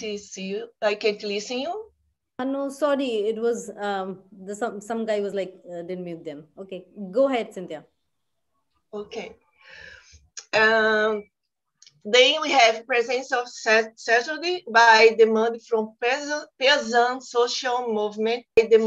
see you. I can't listen you. No, sorry. It was some guy was like didn't mute them. Okay, go ahead, Cynthia. Okay. Then we have presence of Saturday by demand from peasant social movement,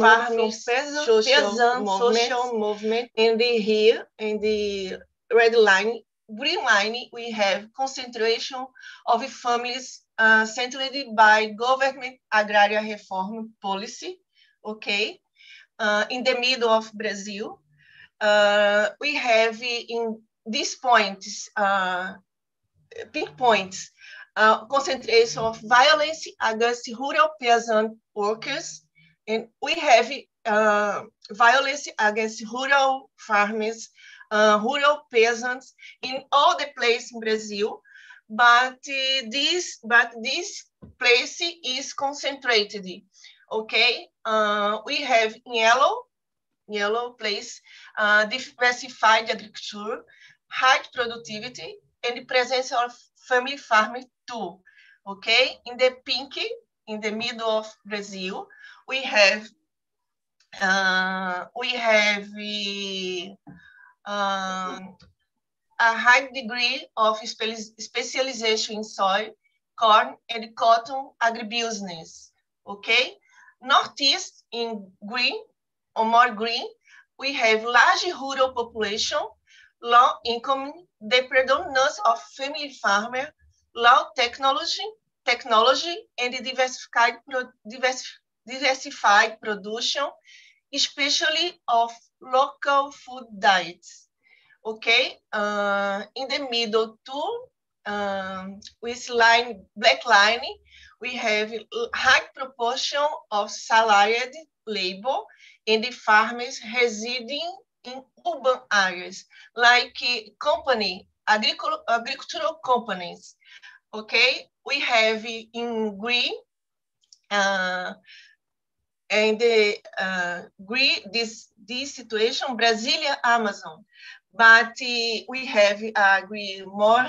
social movement, and here in the red line, green line, we have concentration of families centered by government agrarian reform policy. Okay, in the middle of Brazil, we have in these points. Pinpoints concentration of violence against rural peasant workers, and we have violence against rural farmers, rural peasants in all the places in Brazil, but this place is concentrated. Okay, we have yellow place, diversified agriculture, high productivity, and the presence of family farming too. Okay, in the pink, in the middle of Brazil, we have a high degree of specialization in soy, corn, and cotton agribusiness. Okay, Northeast in green or more green, we have large rural population, low income, the predominance of family farmer, low technology, and diversified production, especially of local food diets. Okay, in the middle too, with black line, we have high proportion of salaried labor and the farmers residing in urban areas, like agricultural companies. Okay, we have in green, and the green this situation, Brasilia, Amazon, but we have green more.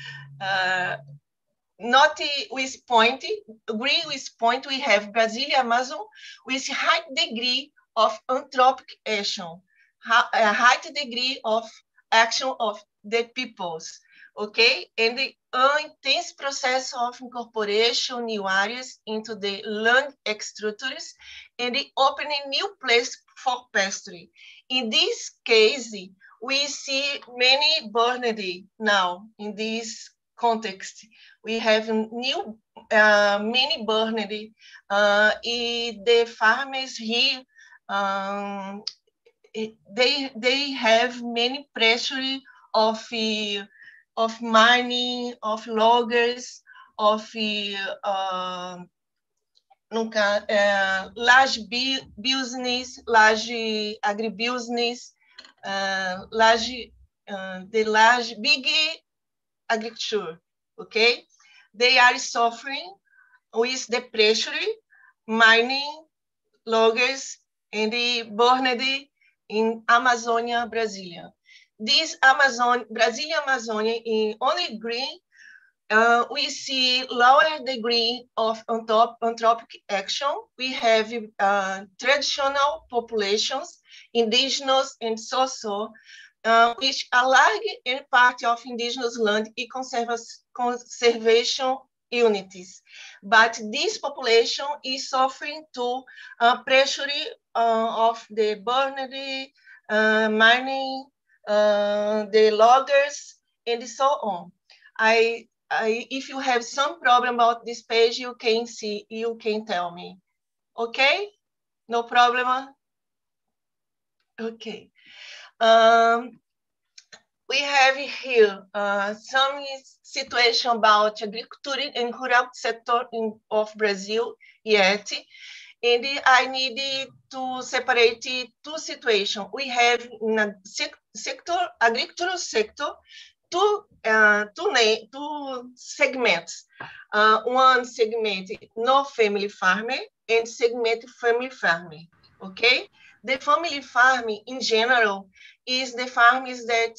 Not with point, agree with point, we have Brasilia, Amazon, with high degree of anthropic action, a high degree of action of the peoples, okay? And the intense process of incorporation new areas into the land structures and the opening new place for pasture. In this case, we see many burned now in this context. We have new many burned. The farmers here, they have many pressure of mining, of loggers, of large business, large agribusiness, big agriculture, okay? They are suffering with the pressure, mining, loggers, and the burned in Amazonia, Brasilia. This Brasilia, Amazonia, in only green, we see lower degree of anthropic action. We have traditional populations, indigenous and social, which are large part of indigenous land and conservation units. But this population is suffering to pressure of the burned, mining, the loggers, and so on. If you have some problem about this page, you can tell me. Okay? No problem? Okay. We have here some situation about agriculture and rural sector of Brazil yet. And I need to separate two situations. We have in a agricultural sector, two segments. One segment, no family farming, and segment family farming, okay? The family farming in general is the farmers that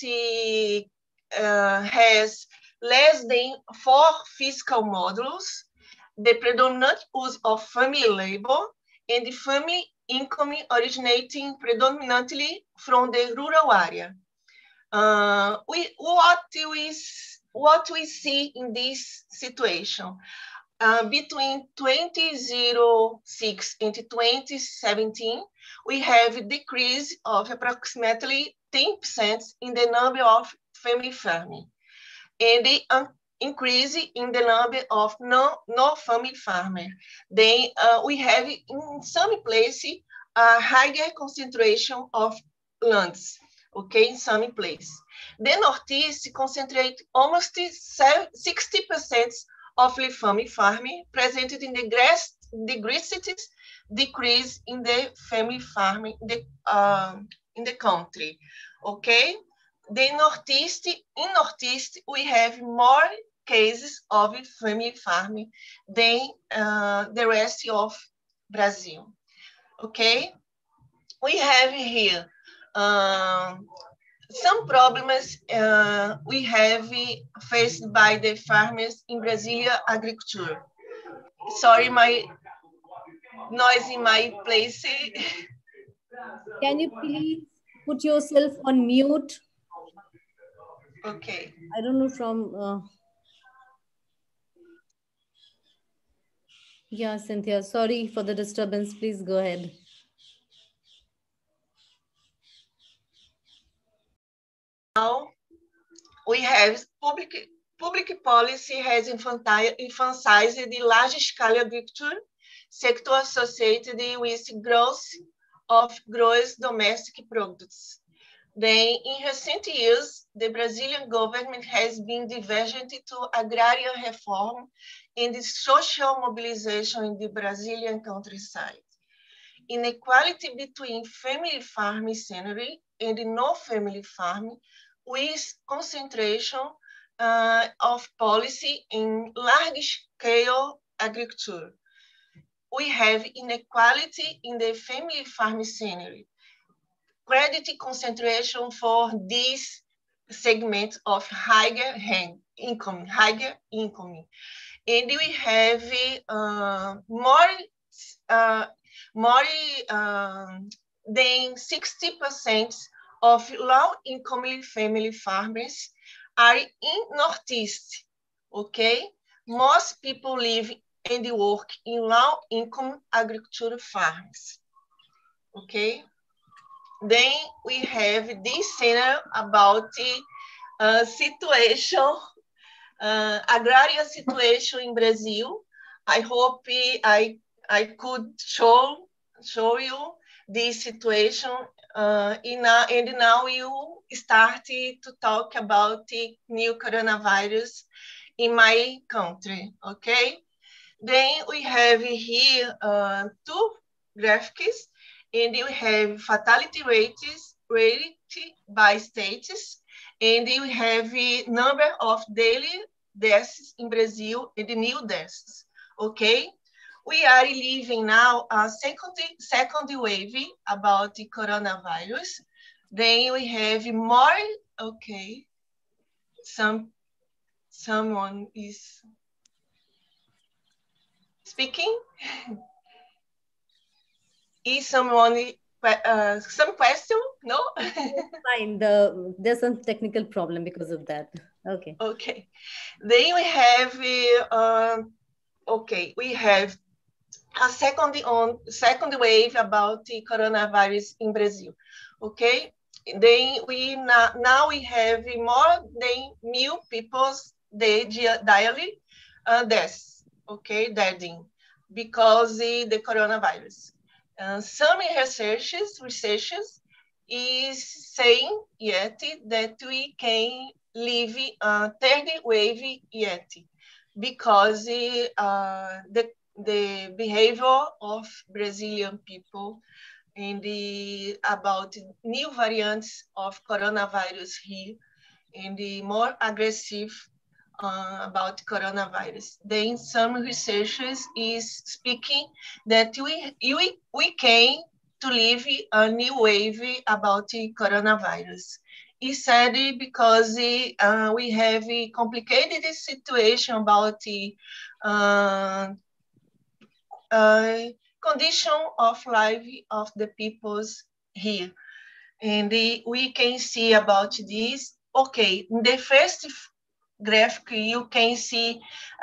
has less than 4 fiscal modules. the predominant use of family labor and the family income originating predominantly from the rural area. What we see in this situation, between 2006 and 2017, we have a decrease of approximately 10% in the number of family farming, and the increase in the number of no-family farmers. Then we have in some places a higher concentration of lands, okay, in some places. The Northeast concentrate almost 60% of the family farming presented in the greatest decrease in the family farming in the country, okay? In Northeast, we have more cases of family farming than the rest of Brazil, okay? We have here some problems we have faced by the farmers in Brazilian agriculture. Sorry, my noise in my place. Can you please put yourself on mute? Okay. I don't know from... Yeah, Cynthia, sorry for the disturbance. Please go ahead. Now, we have public policy has emphasized the large-scale agriculture sector associated with growth of gross domestic products. Then, in recent years, the Brazilian government has been divergent to agrarian reform and the social mobilization in the Brazilian countryside. Inequality between family farming scenery and no-family farming, with concentration of policy in large-scale agriculture. We have inequality in the family farming scenery, credit concentration for this segment of higher income. And we have more than 60% of low-income family farmers are in Northeast, okay? Most people live and work in low-income agricultural farms, okay? Then we have this center about the situation, agrarian situation in Brazil. I hope I could show you this situation, and now you start to talk about the new coronavirus in my country, okay? Then we have here two graphics, and we have fatality rates by states, and we have a number of daily deaths in Brazil and the new deaths, okay? We are living now a second wave about the coronavirus. Then we have more, okay, someone is speaking. Is someone, some question? No? Fine, there's some technical problem because of that. Okay. Okay. Then we have, we have a second wave about the coronavirus in Brazil, okay? Then now we have more than 1,000 people daily deaths, okay, dying because the coronavirus. Some researchers is saying yet that we can live a third wave yet because the behavior of Brazilian people and about new variants of coronavirus here and the more aggressive about coronavirus. Then some researchers is speaking that we can to live a new wave about the coronavirus. He said because we have a complicated situation about the condition of life of the peoples here. And we can see about this. Okay, in the first graphic, you can see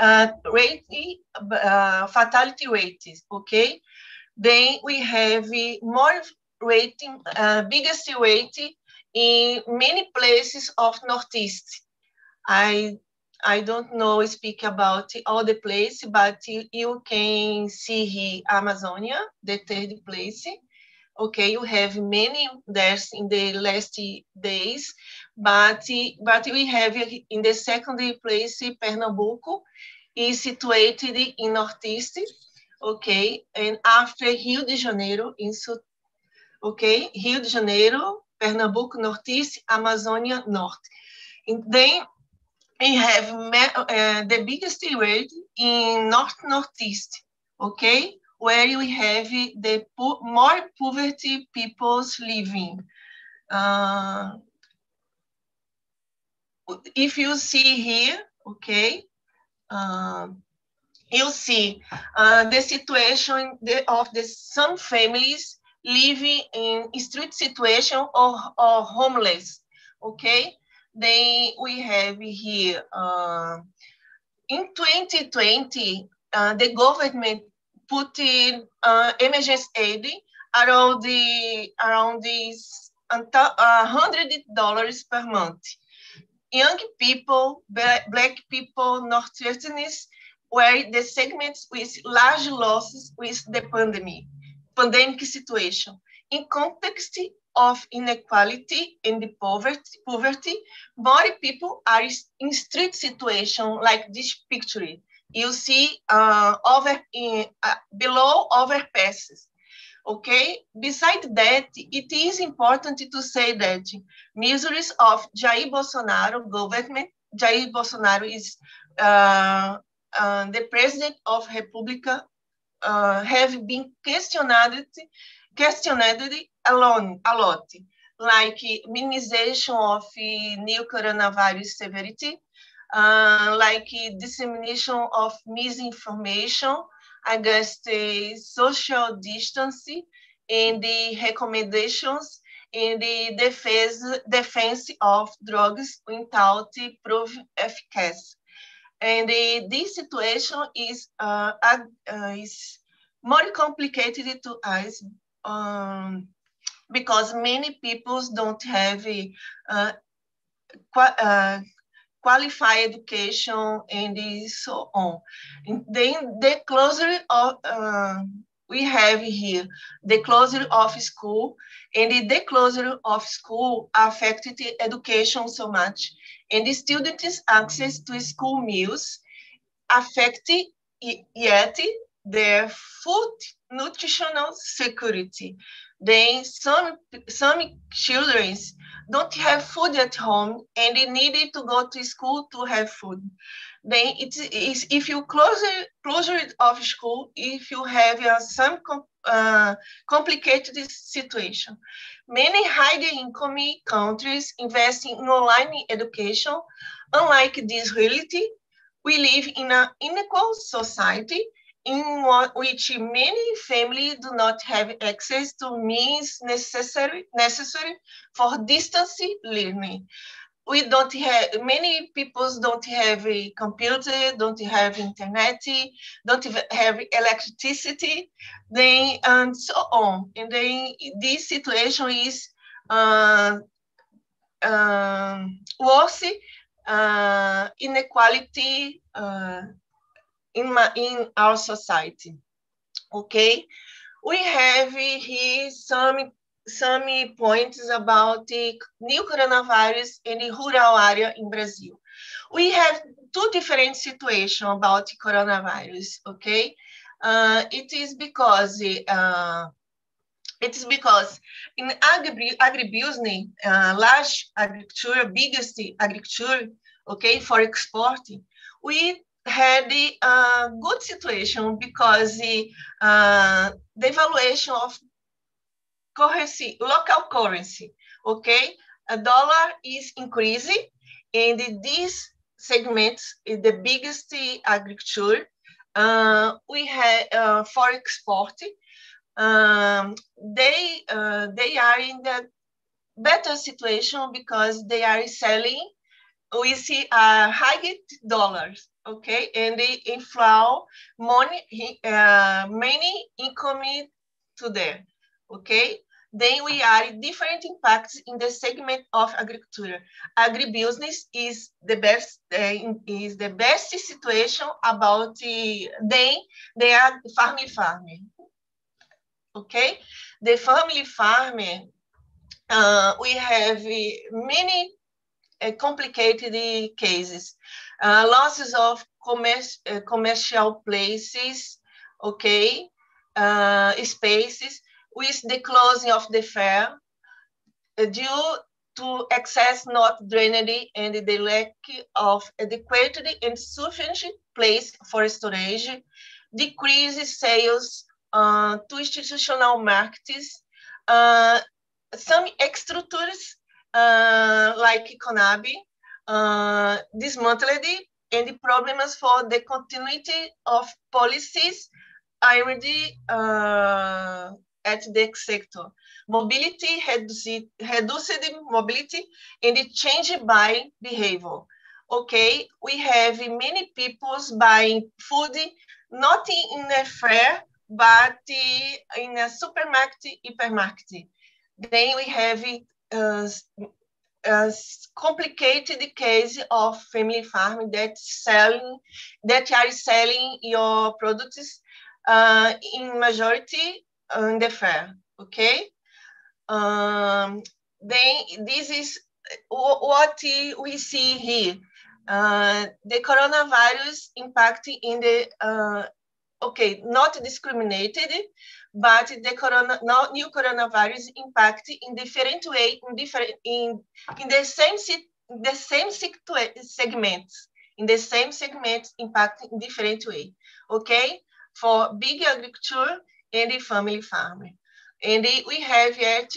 fatality rates, okay? Then we have more rating, biggest rate in many places of Northeast. I don't know speak about all the place, but you can see here Amazonia, the third place. Okay, you have many deaths in the last days, but we have in the second place, Pernambuco is situated in Northeast, okay, and after Rio de Janeiro, okay, Rio de Janeiro, Pernambuco, Northeast, Amazonia, North. And then we have the biggest rate in Northeast, okay, where we have the more poverty peoples living. If you see here, okay, you see the situation of some families living in street situation or homeless, okay? Then we have here, in 2020, the government put in emergency aid around this $100 per month. Young people, Black people, Northeasterners were the segments with large losses with the pandemic situation. In context of inequality and poverty, more people are in street situation like this picture. You see below overpasses. Okay. Besides that, it is important to say that measures of Jair Bolsonaro government. Jair Bolsonaro is the president of República. Have been questioned a lot, like minimization of new coronavirus severity, like dissemination of misinformation against the social distancing and the recommendations in the defense of drugs without proof efficacy. And this situation is more complicated to us because many people don't have qualified education and so on. And then the closure of we have here the closure of school, and the closure of school affected education so much, and the students' access to school meals affected yet their food nutritional security. Then some children don't have food at home and they needed to go to school to have food. Then it is if you closure of school, if you have some complicated situation. Many high-income countries invest in online education. Unlike this reality, we live in an unequal society in which many families do not have access to means necessary for distance learning. We don't have, many people don't have a computer, don't have internet, don't have electricity, then, and so on. And then this situation is worse inequality in our society. Okay, we have here some points about the new coronavirus in the rural area in Brazil. We have two different situations about coronavirus. Okay, it is because in agribusiness, large agriculture, biggest agriculture, okay, for exporting, we had a good situation because the devaluation of currency, local currency, okay, a dollar is increasing, and these segments, the biggest agriculture, We have for export. They are in the better situation because they are selling. We see high dollars, okay, and they inflow money, many income to there, okay. Then we are different impacts in the segment of agriculture. Agribusiness is the best situation about they are farming, okay. The family farming, we have many complicated cases, losses of commercial places, okay, spaces, with the closing of the fair due to excess not drainage and the lack of adequate and sufficient place for storage, decreases sales to institutional markets, some structures like CONAB dismantled, and the problems for the continuity of policies already at the sector. Mobility, reduced mobility, and change by behavior. Okay, we have many people buying food not in a fair, but in a supermarket, hypermarket. Then we have a complicated case of family farm that are selling your products in majority in the fair, okay? Then this is what we see here. The coronavirus impact in the, okay, not discriminated, but the new coronavirus impact in different way, in the same segments, in the same segments impact in different way, okay? For big agriculture and the family farming. And we have yet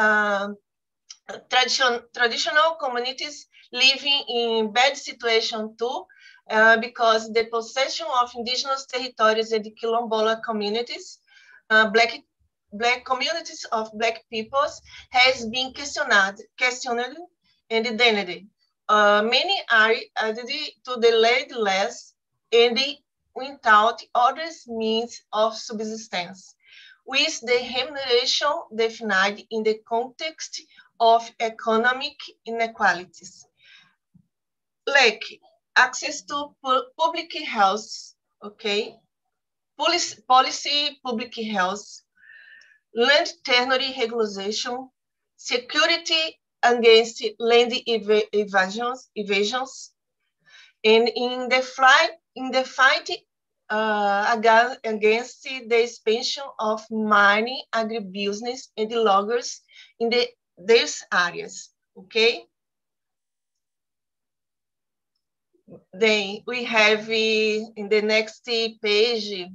traditional communities living in bad situation too, because the possession of indigenous territories and the Quilombola communities, black communities of black peoples has been questioned and denied. Many are added to the landless and without other means of subsistence, with the remuneration defined in the context of economic inequalities. Like access to public health, okay, policy public health, land tenure regulation, security against land evasions, and in the fight against the expansion of mining, agribusiness, and the loggers in these areas, okay? Then we have in the next page,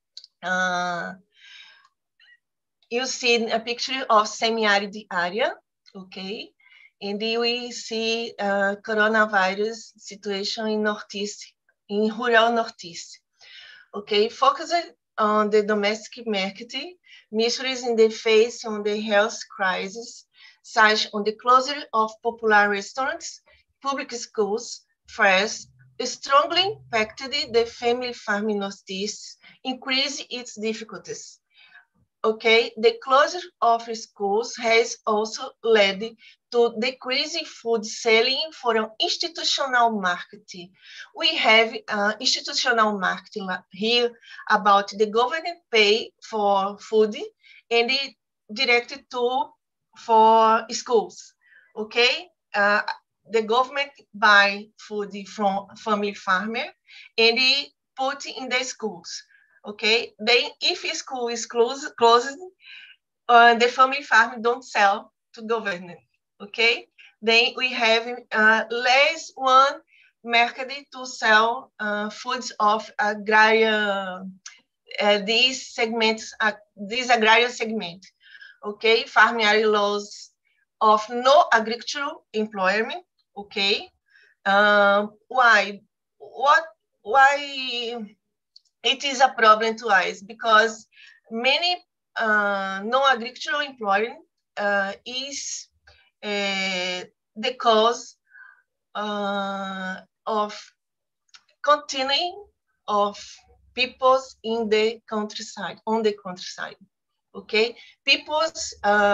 you see a picture of semi-arid area, okay? And we see coronavirus situation in Northeast, in rural Northeast. Okay, focusing on the domestic market, measures in the face on the health crisis, such on the closure of popular restaurants, public schools, fairs, strongly impacted the family farming Northeast, increased its difficulties. Okay, the closure of schools has also led to decreasing food selling for an institutional market. We have institutional market here about the government pay for food and it directed for schools. Okay, the government buy food from family farmer and it put in the schools. Okay, then if a school is closed, the family farm don't sell to government. Okay, then we have less one market to sell foods of agrarian, these segments, this agrarian segment. Okay, farm area laws of no agricultural employment. Okay, why? it is a problem to us because many non-agricultural employment is the cause of continuing of peoples in the countryside, on the countryside. Okay, people's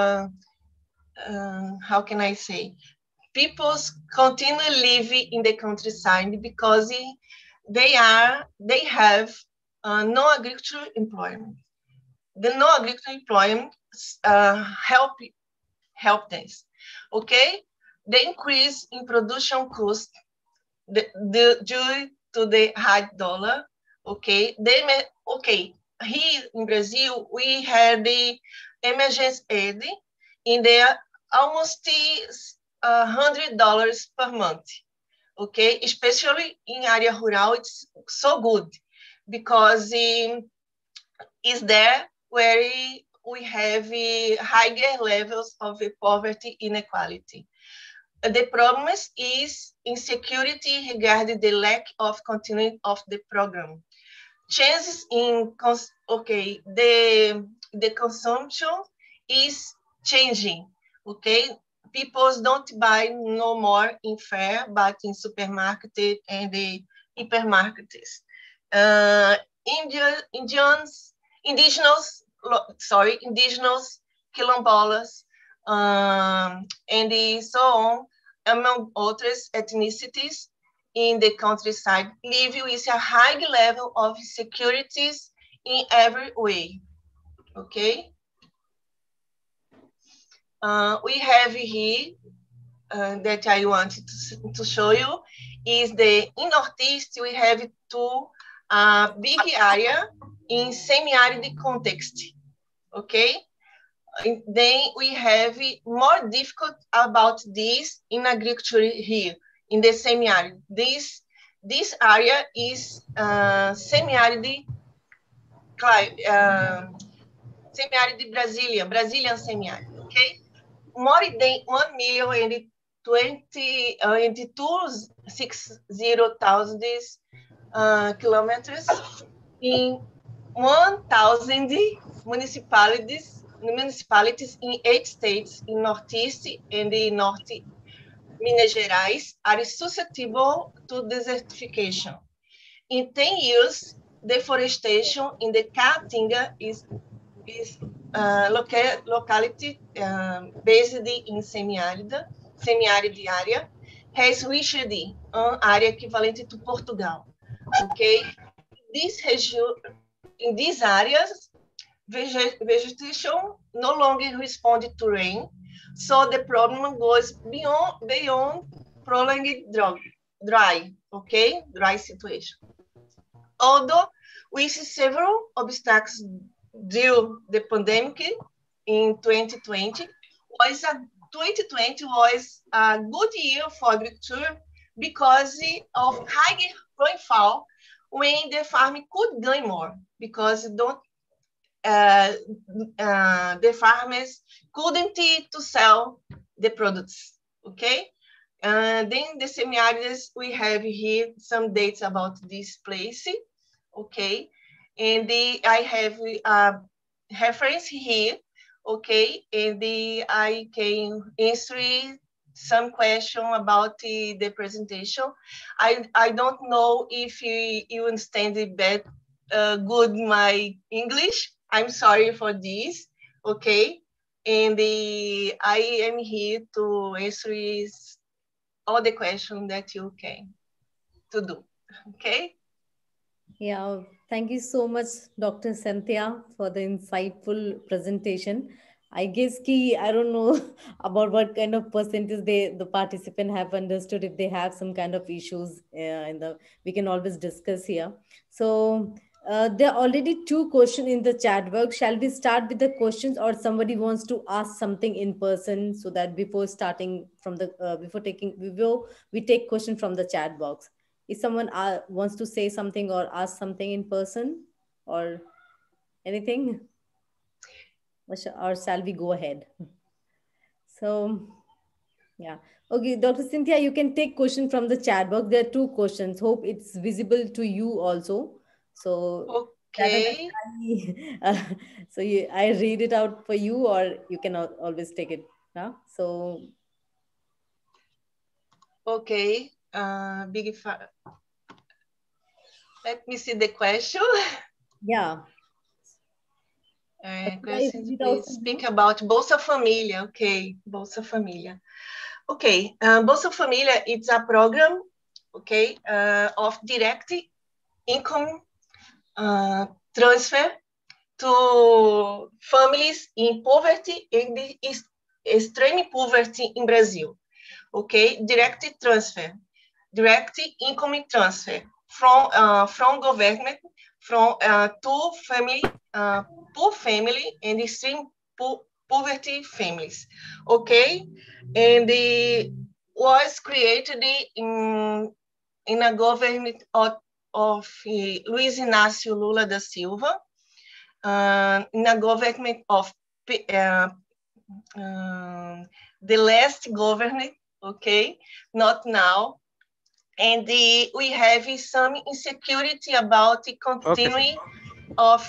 how can I say? People's continue living in the countryside because they have no agricultural employment. The no agricultural employment help this. Okay, the increase in production cost due to the high dollar. Okay, here in Brazil we had the emergency aid in the almost $100 per month. Okay, especially in area rural, it's so good because it's there where we have higher levels of poverty inequality. The problem is insecurity regarding the lack of continuity of the program. Changes in the consumption is changing. Okay, people don't buy no more in fair, but in supermarket and the hypermarkets. Indigenous, quilombolas, and so on, among otras ethnicities in the countryside, live with a high level of securities in every way. Okay. We have here that I wanted to show you is in Northeast we have two big area in semi-arid context. Okay. And then we have more difficult about this in agriculture here in the semi-arid. This area is semi-arid Brazilian semi-arid. Okay, more than 1,022,060 kilometers in 1,000 municipalities in 8 states in Northeast and in North Minas Gerais are susceptible to desertification. In 10 years, deforestation in the Caatinga is locality based in semi-arid area has reached an area equivalent to Portugal. Okay, in these areas, vegetation no longer responds to rain, so the problem goes beyond prolonged dry situation. Although we see several obstacles due the pandemic in 2020 was a good year for agriculture because of higher rainfall when the farm could gain more because the farmers couldn't to sell the products. Okay. Then the semi-arids, we have here some dates about this place. Okay. And I have a reference here. Okay. And I can answer some question about the presentation. I don't know if you understand good my English. I'm sorry for this. Okay. And I am here to answer all the questions that you can to do. Okay. Yeah, thank you so much, Dr. Cynthia, for the insightful presentation. I guess I don't know about what kind of percentage the participant have understood. If they have some kind of issues we can always discuss here. So there are already 2 questions in the chat box. Shall we start with the questions, or somebody wants to ask something in person, so that before starting from the before we take question from the chat box? If someone wants to say something or ask something in person or anything, or shall we go ahead? So, yeah. Okay, Dr. Cynthia, you can take question from the chat box. There are 2 questions. Hope it's visible to you also. So Okay. so I read it out for you, or you can always take it. Huh? So Okay. Let me see the question. yeah, should I Questions, read it out please for speak you? about Bolsa Família. Okay, Bolsa Família. Okay, Bolsa Família, it's a program, okay, of direct income transfer to families in poverty and extreme poverty in Brazil. Okay, direct income transfer from government to family, poor family and extreme poverty families. Okay, and it was created in a government of Luiz Inácio Lula da Silva, in a government of the last government, okay, not now. And we have some insecurity about the continuing of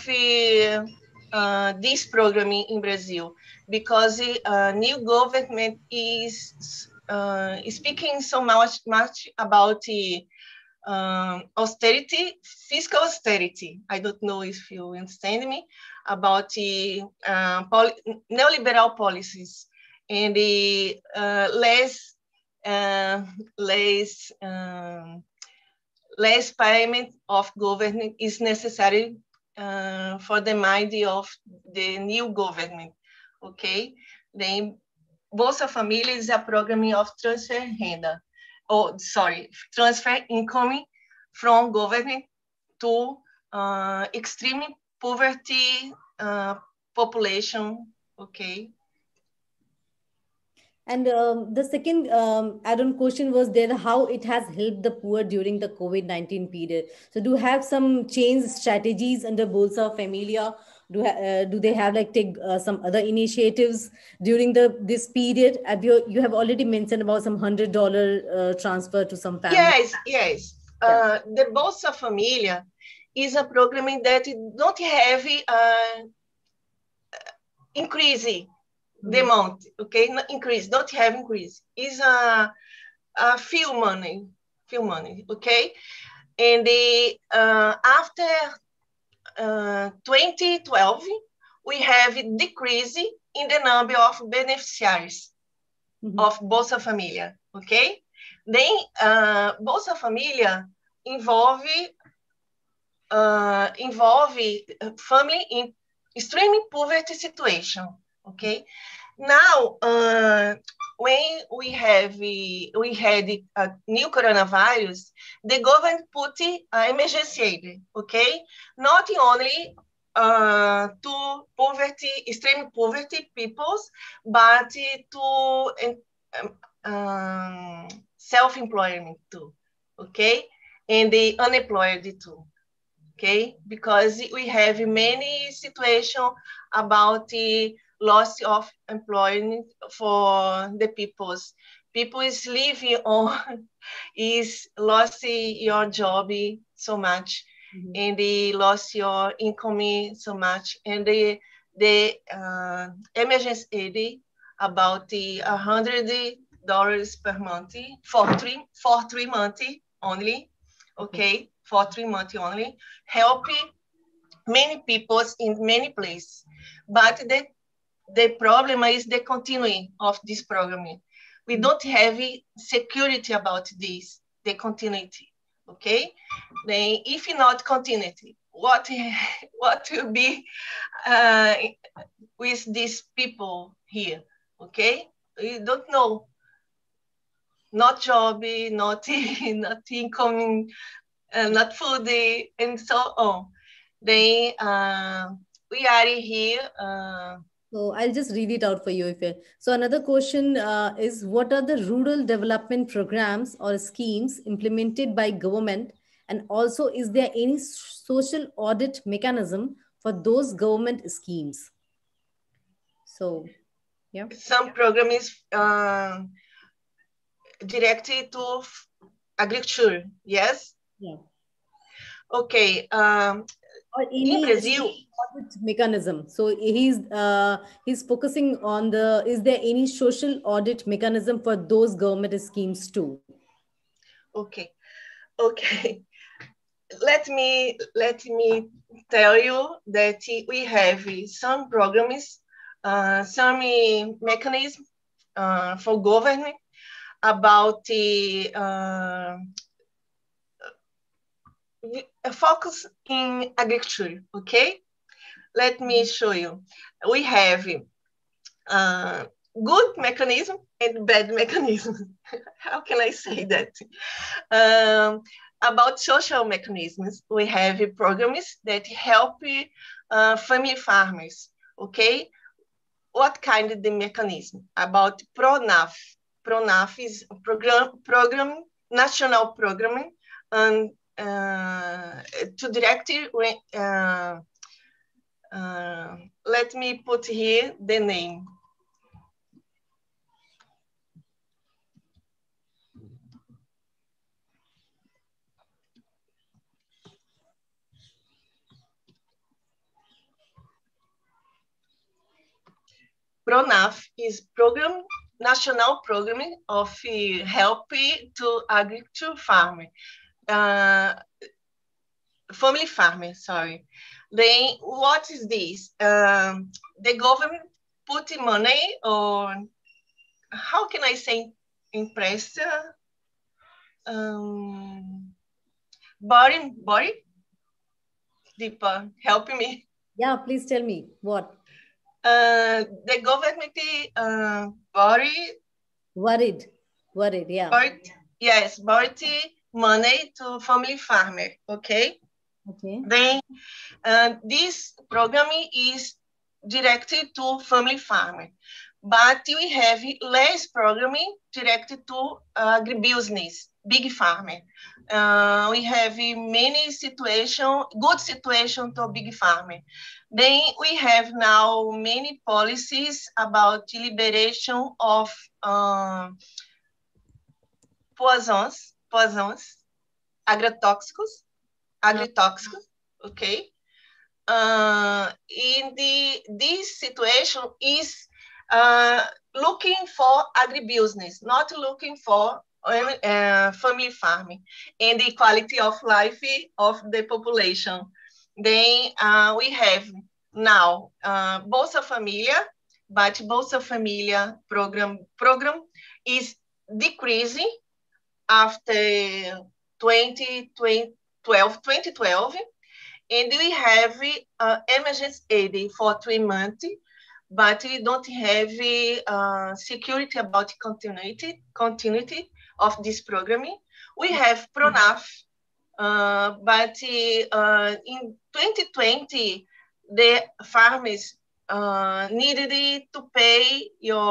this program in Brazil, because new government is speaking so much about austerity, fiscal austerity. I don't know if you understand me, about the neoliberal policies and the less payment of government is necessary for the mind of the new government. Okay, then Bolsa Família is a program of transfer renda. Transfer income from government to extreme poverty population. Okay. And the second add-on question was there, how it has helped the poor during the COVID-19 period. So do you have some change strategies under Bolsa Familia? Do they have like take some other initiatives during this period? You have already mentioned about some $100 transfer to some family. Yes. Yeah. The Bolsa Família is a program that don't have increasing the amount, okay? Not increase, don't have increase. Is a few money, okay? And after 2012, we have a decrease in the number of beneficiaries of Bolsa Família, okay? Then Bolsa Família involve family in extreme poverty situation, okay? Now, when we had a new coronavirus, the government put emergency aid, okay? Not only to extreme poverty peoples, but to self-employment too, okay? And the unemployed too, okay? Because we have many situations about the loss of employment for the peoples. People is living on, is lost your job so much, and they lost your income so much, and the emergency aid about the $100 per month for 3 months only, okay, for 3 months only, helping many people in many places. But the problem is the continuing of this program. We don't have security about this, the continuity, okay? Then if not continuity, what will be with these people here, okay? We don't know. Not job, not income, not food, and so on. Then we are here. So I'll just read it out for you. So another question is, what are the rural development programs or schemes implemented by government? And also, is there any social audit mechanism for those government schemes? So, yeah. Some program is directed to agriculture, yes? Yeah. Okay. Or In any Brazil, audit mechanism. So he's focusing on the, is there any social audit mechanism for those government schemes too? okay. Okay. Let me tell you that we have some programs, some mechanisms for government about the focus in agriculture. Okay, let me show you. We have good mechanism and bad mechanism. How can I say that? About social mechanisms, we have programs that help family farmers. Okay, what kind of the mechanism? About PRONAF. PRONAF is a program, national program, and to direct let me put here the name. PRONAF is program, national program of help to agriculture farmer, family farmer, sorry. Then what is this? The government put money on, how can I say, empresta? Body, Deepa, help me. Yeah, please tell me what. The government body. Worried, yeah. Yes, borrowed money to family farmer. Okay. Okay. Then this program is directed to family farmer, but we have less programming directed to agribusiness, big farmer. We have many good situation to big farmer. Then we have now many policies about liberation of poisons, agrotóxicos, okay? This situation is looking for agribusiness, not looking for family farming and the quality of life of the population. Then we have now Bolsa Familia, but Bolsa Familia program is decreasing after 2012, and we have emergency aid for 3 months, but we don't have security about continuity of this programming. We have PRONAF, but in 2020, the farmers needed to pay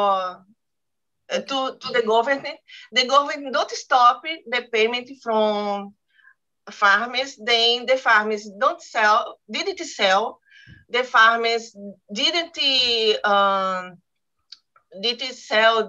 to the government. The government don't stop the payment from farmers. Then the farmers didn't sell. The farmers didn't sell.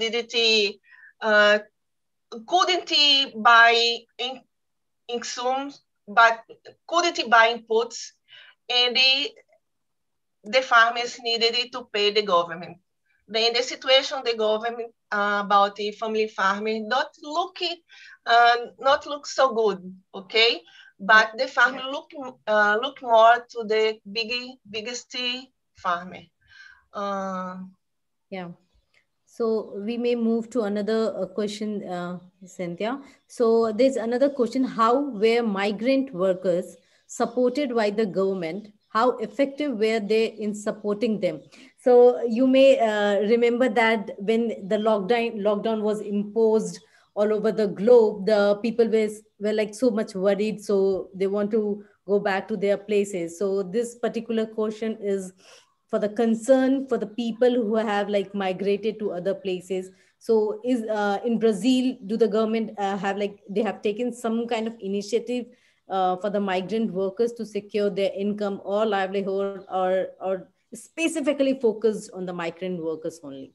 Couldn't buy incomes, but couldn't buy inputs, and the farmers needed to pay the government. Then the situation the government about the family farming not look so good, okay? But the farmer look more to the biggest farmer. Yeah. So we may move to another question, Cynthia. So there's another question: how were migrant workers supported by the government? How effective were they in supporting them? So you may remember that when the lockdown was imposed all over the globe, the people were like so much worried, so they want to go back to their places. So this particular question is for the concern for the people who have like migrated to other places. So is in Brazil, do the government have like, they have taken some kind of initiative for the migrant workers to secure their income or livelihood, or specifically focused on the migrant workers only?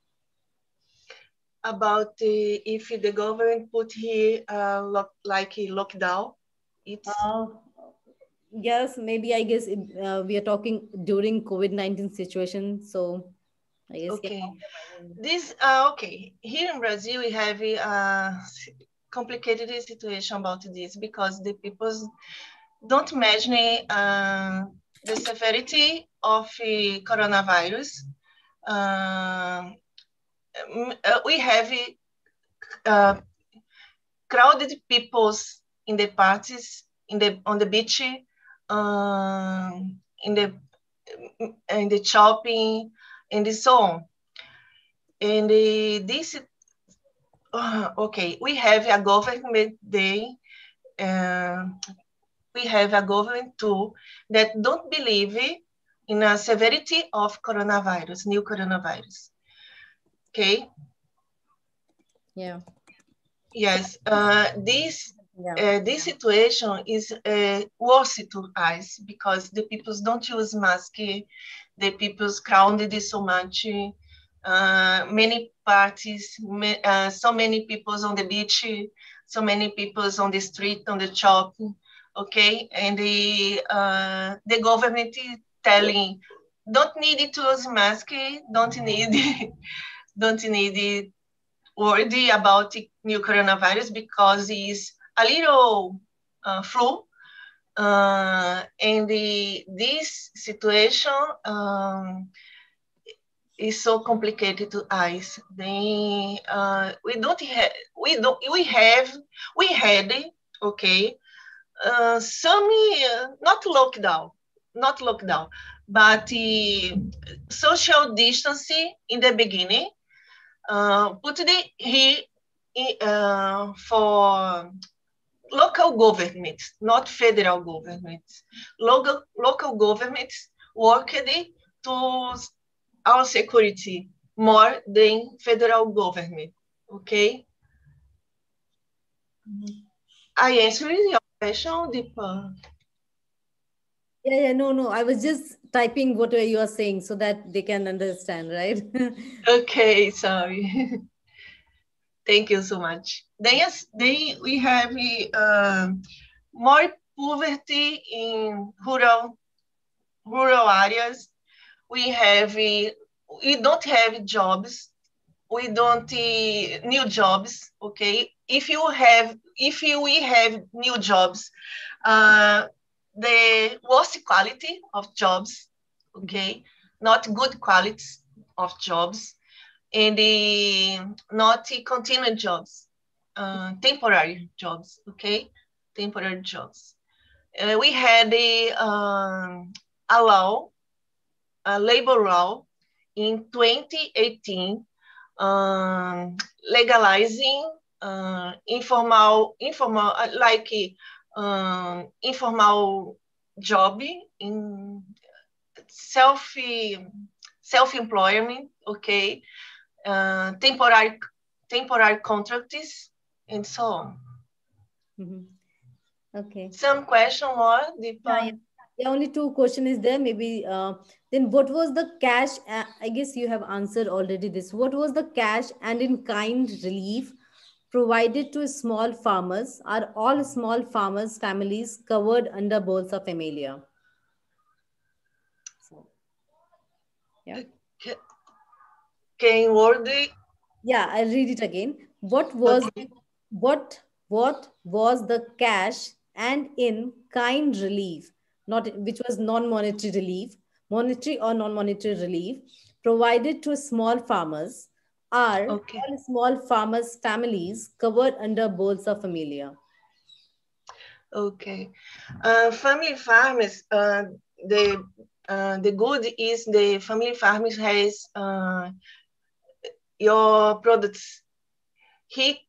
About if the government put here like a lockdown, it's Yes, maybe I guess we are talking during COVID-19 situation. So I guess, yeah. Okay. This, okay. Here in Brazil, we have a complicated situation about this because the people don't imagine the severity of coronavirus. We have crowded peoples in the parties, on the beach, in the shopping, and so on. And this, okay, we have a government day. We have a government too that don't believe in a severity of coronavirus, new coronavirus. Okay. Yeah. Yes. This Yeah. this situation is worse to us because the people don't use mask. The people's crowded so much. Many parties, so many people on the beach, so many people on the street, on the shop. Okay, and the government is telling, don't need to use mask, don't need don't need worry about new coronavirus because it's a little flu. And this situation is so complicated to us. Then we had okay some not lockdown, but social distancing in the beginning. Put the here for local governments, not federal governments. Local governments worked to our security more than federal government. Okay. I answered your question, Deepa. Yeah, no. I was just typing what you are saying so that they can understand, right? Okay, sorry. Thank you so much. Then we have more poverty in rural areas. We don't have jobs. We don't new jobs. Okay, if we have new jobs, the worst quality of jobs. Okay, not good quality of jobs, and not continued jobs, temporary jobs. Okay, temporary jobs. We had a law, a labor law in 2018, legalizing informal like informal job in self self-employment, okay, temporary contracts, and so on. Okay. Some question more, Deepa? Yeah, only two question is there. Maybe then what was the cash? I guess you have answered already this. What was the cash and in kind relief provided to small farmers? Are all small farmers families covered under Bolsa Familia? So, yeah. Can you word it? Yeah, I'll read it again. What was what was the cash and in kind relief, not which was non-monetary relief, monetary or non-monetary relief provided to small farmers? Are Okay. all small farmers families covered under Bolsa Familia? Okay. Family farmers, the good is the family farmers has your products. He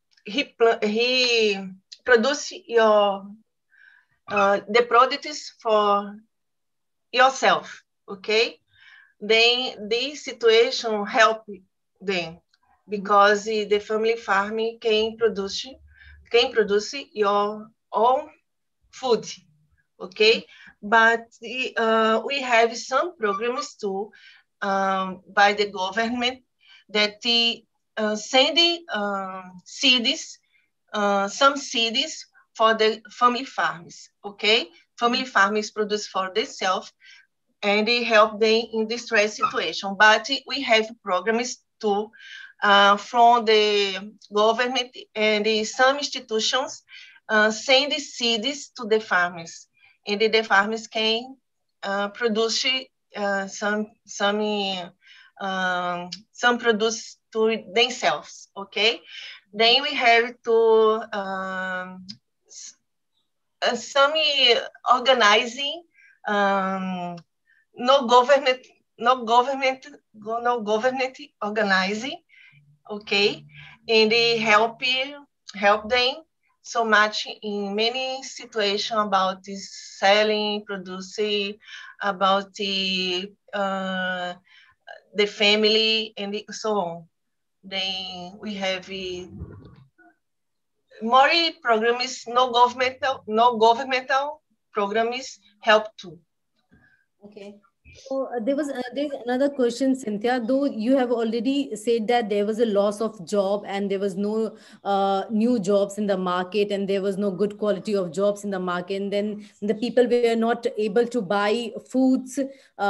produce your the products for yourself. Okay. Then this situation help them because the family farming can produce your own food. Okay, but we have some programs too by the government that sending seeds, some seeds for the family farms. Okay, family farmers produce for themselves, and they help them in distress situation. But we have programs too from the government, and some institutions send the seeds to the farmers, and the farmers can produce some produce to themselves. Okay, then we have to some organizing, no government organizing, okay, and they help them so much in many situations about this selling, producing, about the family, and so on. Then we have more programs, no governmental programs help too. Okay. So there's another question, Cynthia. Though you have already said that there was a loss of job and there was no new jobs in the market and there was no good quality of jobs in the market, and then the people were not able to buy foods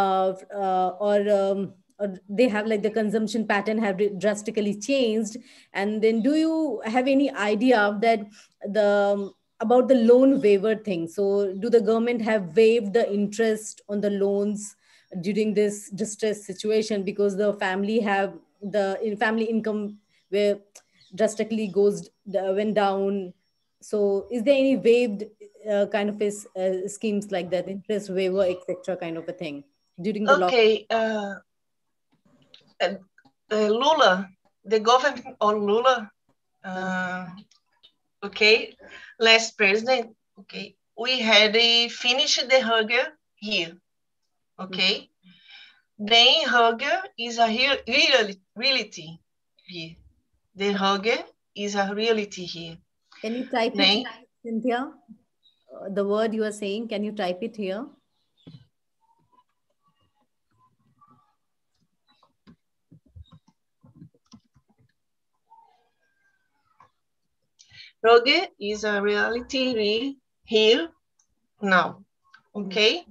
or they have like the consumption pattern have drastically changed. And then do you have any idea of that about the loan waiver thing? So do the government have waived the interest on the loans during this distress situation, because the family have family income where drastically went down? So is there any waived kind of schemes like that, interest waiver, etc., kind of a thing during the okay Lula, the government of Lula, okay, last president, okay, we had finished the hunger here, okay. Then hunger is a reality here. The hunger is a reality here. Can you type it, Cynthia? The word you are saying, can you type it here? Hunger is a reality here now, okay?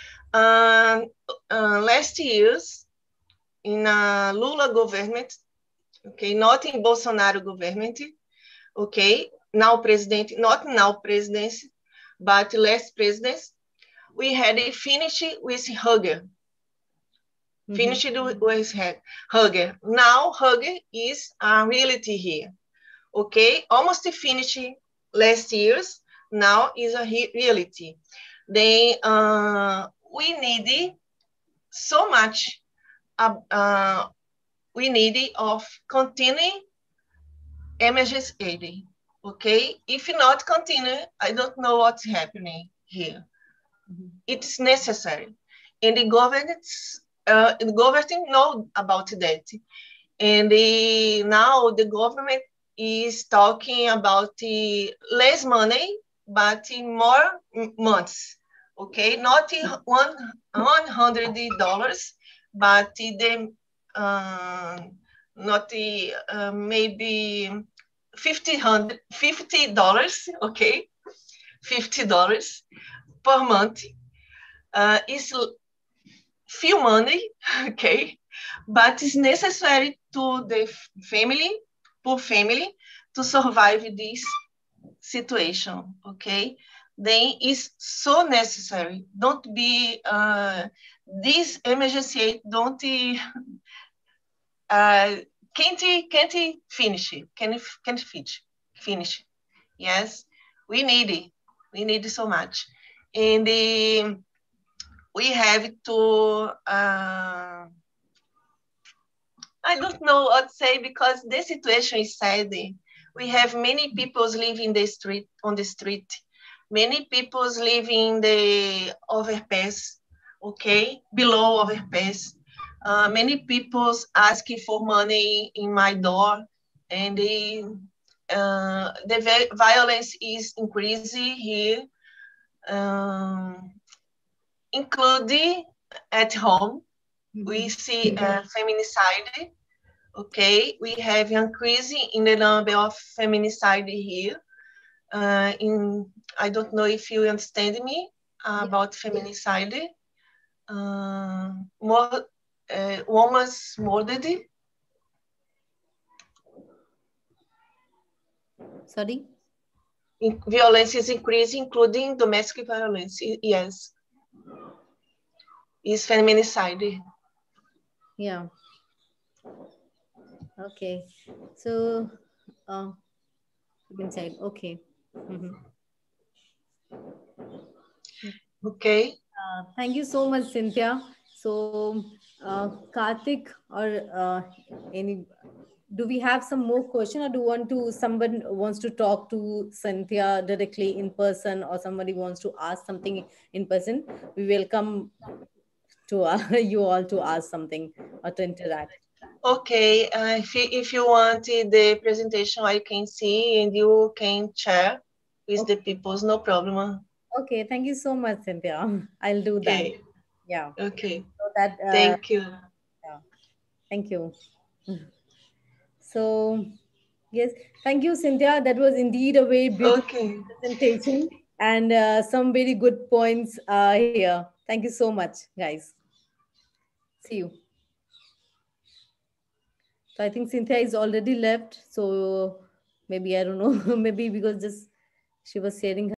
Last years, in a Lula government, okay, not in Bolsonaro government, okay, not now presidency, but last presidency, we had finished with hunger. Finished with hunger. Now hunger is a reality here, okay? Almost finished last years, now is a reality. Then we need so much, we need of continuing emergency aid, okay? If not continue, I don't know what's happening here. It's necessary. And the government know about that. And now the government is talking about less money, but more months, okay? Not $100, but maybe $50, okay? $50 per month is few money, okay? But it's necessary to the poor family, to survive this situation, okay? Then it's so necessary. Don't be, this emergency aid don't, can't finish it, can't finish. Yes, we need it. We need it so much. And we have to, I don't know what to say, because the situation is sad. We have many people living on the street. Many people living in the overpass, okay, below overpass. Many people asking for money in my door, and the violence is increasing here, including at home. We see feminicide, okay? We have increasing in the number of feminicide here. I don't know if you understand me. about feminicide. Women's murdered. Sorry? Violence is increasing, including domestic violence. Yes. Is feminicide. Yeah. Okay. So, inside. Okay. Okay. Thank you so much, Cynthia. So, Karthik or any, do we have some more question, or do you want to, someone wants to talk to Cynthia directly in person, or somebody wants to ask something in person? We welcome to you all to ask something or to interact. Okay, if you want the presentation, I can see and you can share with the people, no problem. Okay, thank you so much, Cynthia. I'll do that. Okay. Yeah. Okay. So that. Thank you. Yeah. Thank you. So, yes, thank you, Cynthia. That was indeed a very beautiful presentation and some very good points here. Thank you so much, guys. See you. So I think Cynthia is already left. So maybe, I don't know, maybe because just she was sharing her